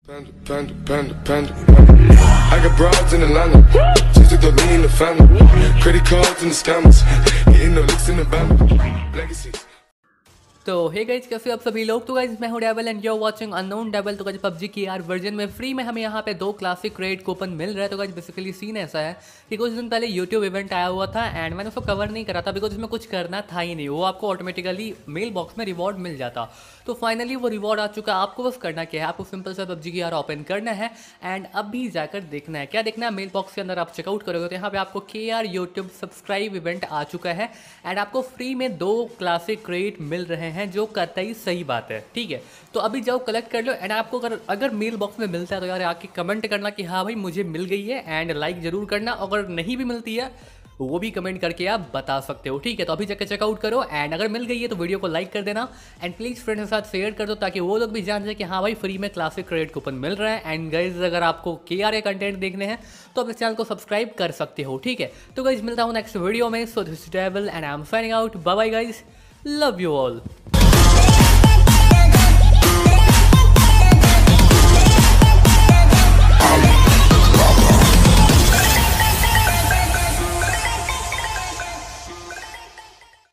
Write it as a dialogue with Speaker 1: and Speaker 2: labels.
Speaker 1: I got broads in Atlanta, just to lean in the family. Credit cards and the scammers, hitting the licks in the band. Legacies.
Speaker 2: तो hey guys, कैसे आप सभी लोग। तो guys मैं हूं devil and you are watching unknown devil. तो guys PUBG की यार वर्जन में फ्री में हमें यहाँ पे 2 क्लासिक क्रेडिट कूपन मिल रहा है। तो गाइज बेसिकली सीन ऐसा है कि कुछ दिन पहले यूट्यूब इवेंट आया हुआ था एंड मैंने उसको कवर नहीं करा था बिकॉज इसमें कुछ करना था ही नहीं, वो आपको ऑटोमेटिकली मेल बॉक्स में रिवॉर्ड मिल जाता। तो फाइनली वो रिवॉर्ड आ चुका है। आपको बस करना क्या है, आपको सिंपल सा पबजी की यार ओपन करना है एंड अभी जाकर देखना है। क्या देखना है, मेल बॉक्स के अंदर आप चेकआउट करोगे तो यहाँ पे आपको KR यूट्यूब सब्सक्राइब इवेंट आ चुका है एंड आपको फ्री में 2 क्लासिक क्रेडिट मिल रहे हैं, जो कतई सही बात है। ठीक है, तो अभी जाओ कलेक्ट कर लो एंड आपको अगर मेल बॉक्स में मिलता है तो यार आके कमेंट करना कि हाँ भाई मुझे मिल गई है एंड लाइक जरूर करना। अगर नहीं भी मिलती है वो भी कमेंट करके आप बता सकते हो। ठीक है, तो अभी जाकर चेकआउट करो एंड अगर मिल गई है तो वीडियो को लाइक कर देना एंड प्लीज़ फ्रेंड्स के साथ शेयर कर दो ताकि वो लोग भी जान जाए कि हाँ भाई फ्री में क्लासिक क्रेडिट कूपन मिल रहा है। एंड गाइज अगर आपको KR कंटेंट देखने हैं तो आप इस चैनल को सब्सक्राइब कर सकते हो। ठीक है, तो गाइज मिलता हूँ नेक्स्ट वीडियो में। So this is devil and I am signing out. Bye bye guys, love you all.